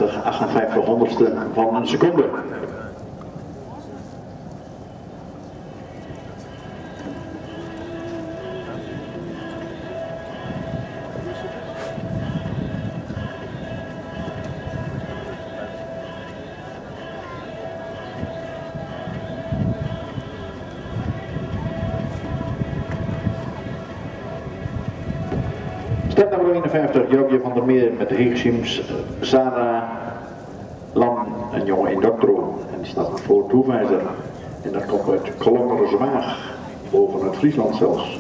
58 honderdste van een seconde. Start nummer 51, Jokje van der Meer met de Higsims, Sarah Lam, een jongen in Doctro. En die staat voor toewijzer. En dat komt uit Kolommerswaag, bovenuit Friesland zelfs.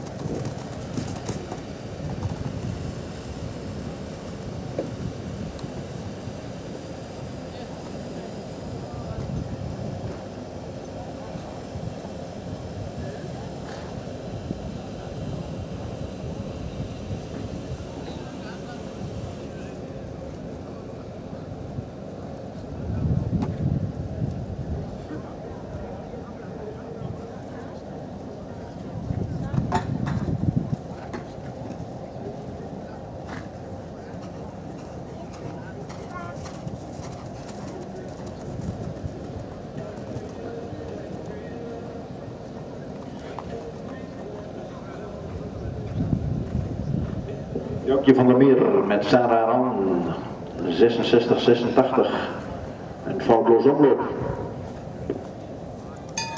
Jokje van der Meer met Sarah Ran, 66-86, een foutloos omloop.